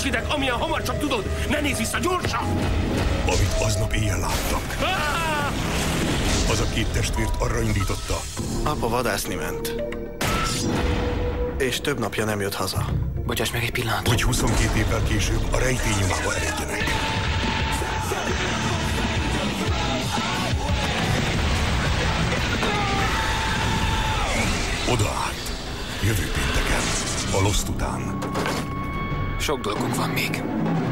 Tarts ideg, amilyen hamar csak tudod! Ne nézz vissza, gyorsan! Amit aznap éjjel láttak. Az a két testvért arra indította. Apa vadászni ment. És több napja nem jött haza. Bocsáss meg egy pillanat. Hogy 22 évvel később a rejtély nyomába eredjenek. Oda át. Jövő pénteken. A Lost után. Sok dolgunk van még.